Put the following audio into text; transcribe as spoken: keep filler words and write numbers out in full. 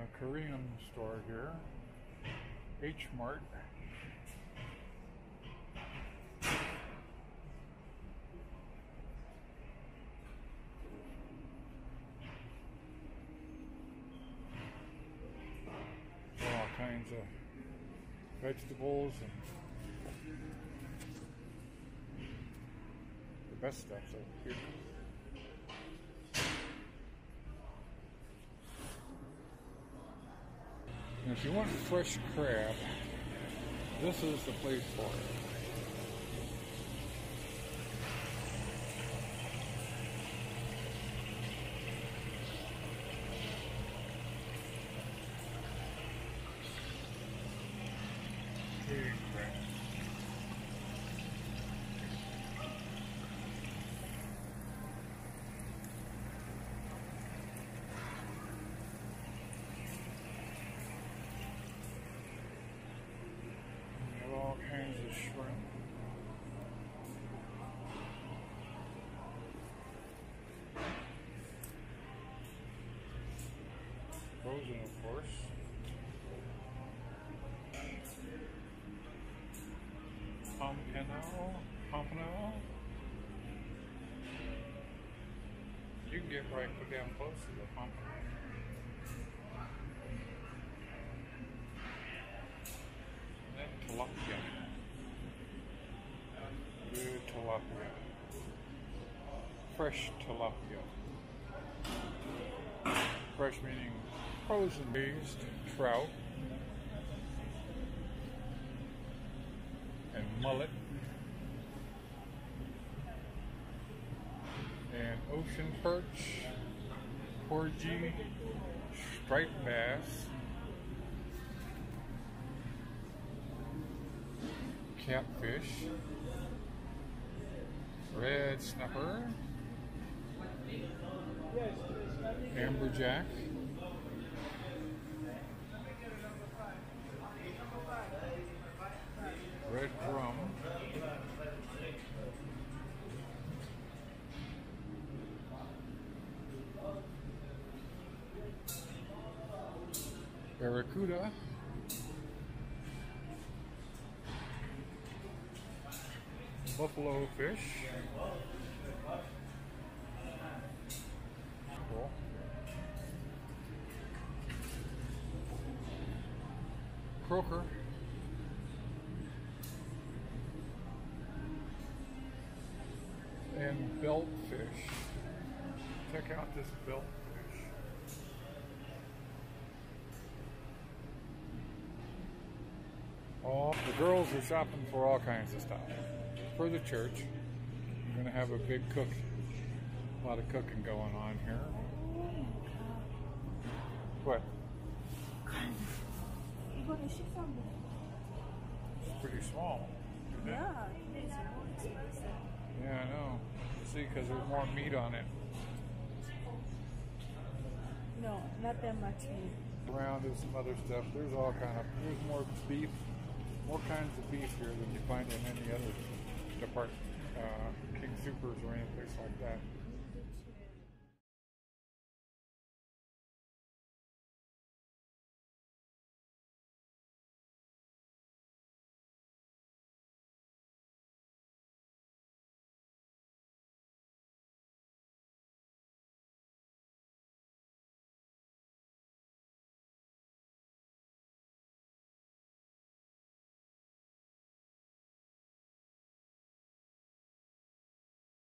Korean store here, H Mart. All kinds of vegetables and the best stuff's over here. And if you want fresh crab, this is the place for it. King crab. All kinds of shrimp. Frozen, of course. Pompano, Pompano. You can get right put down close to the Pompano. Tilapia. Good tilapia. Fresh tilapia. Fresh meaning frozen raised trout and mullet and ocean perch, porgy, striped bass, catfish, red snapper, amberjack, red drum, barracuda, buffalo fish, cool. Croaker, and belt fish. Check out this belt fish. All the girls are shopping for all kinds of stuff. For the church, we're going to have a big cook, a lot of cooking going on here. What? It's pretty small. Isn't it? Yeah, it's more expensive. Yeah, I know. See, because there's more meat on it. No, not that much meat. Around is some other stuff. There's all kind of. There's more beef, more kinds of beef here than you find in any other department, uh, King Soopers or any place like that.